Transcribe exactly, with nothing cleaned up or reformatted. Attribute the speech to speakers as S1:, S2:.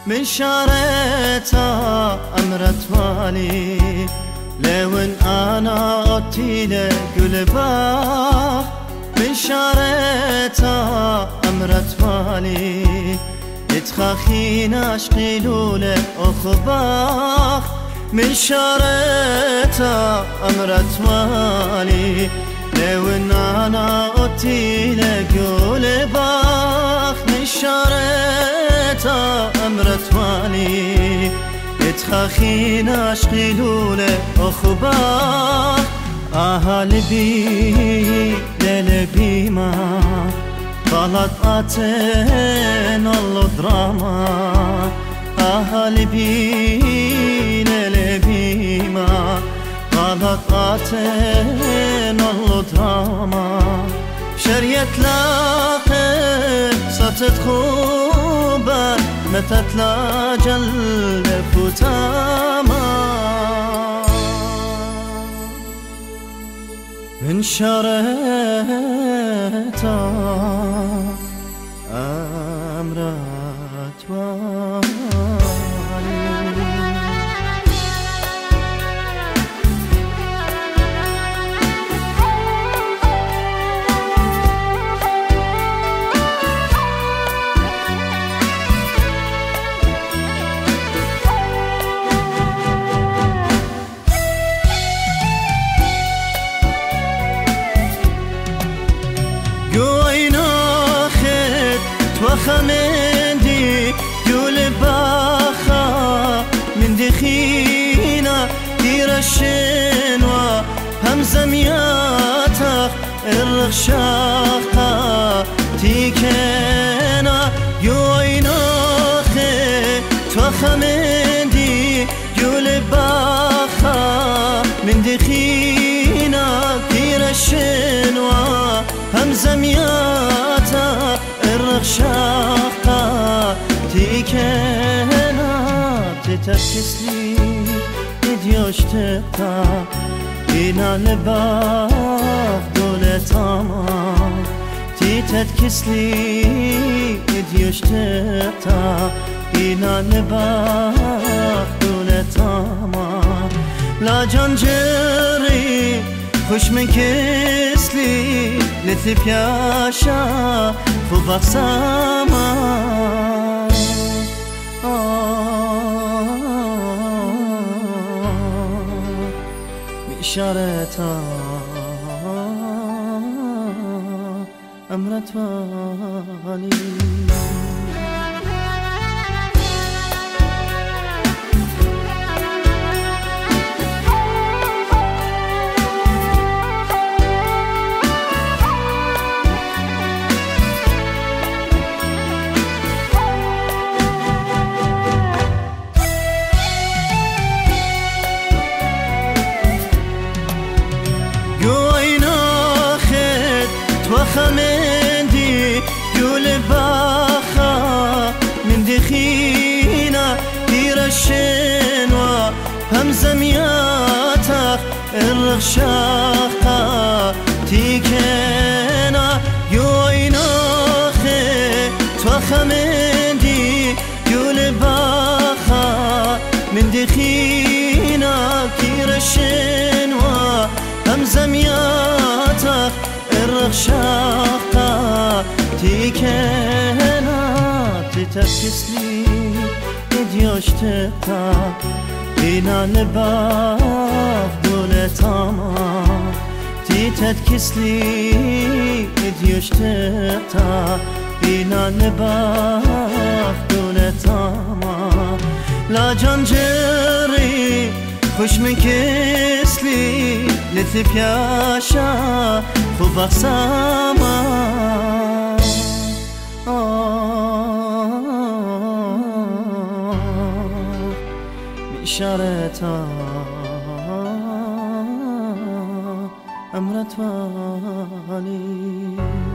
S1: من شارتا أمرت والي لون أنا أطيل قلبا من شارتا أمرت والي يتخاخين عشقي لولا أخباخ من شارتا أمرت والي لون أنا أطيل قلباخ من شارتا أمرت والي يتخاخين عشقي لولا أخباخ آها لبي للبي ما غلط أتن الله دراما آها لبي للبي ما غلط أتن الله دراما شريت لاقي ستتخوبا متى تلاجل فتاما من شريتا أمرت والي خمندي يول باخا من دخينا دير الشنوى همزة مياتك الرخشاقة تيكينا يوينا خيت وخمندي يول باخا من دخينا دير الشنوى همزة مياتك الرخشاقة تيكينا تتركسلي اديوش تقطع إنا لباخ دولة طاما تتركسلي اديوش تقطع إنا لباخ دولة طاما لا جنجري خوش من كسلي لثب ياشا فوق سما بإشارتها أمرت والي خمندي يول باخا من دخينا دير الشنوى همزة مياتك الرخشاقة تيكينا يوينا خيت وخمندي يول باخا من دخينا دير الشنوى همزة مياتك الرخشاقة تيكينا تتركسلي اديوش تقطع إنا لباخ دولة طاما تتركسلي اديوش تقطع إنا لباخ دولة طاما لا جنجري خوش من كسلي لثب ياشا فوق سما بإشارتها أمرت والي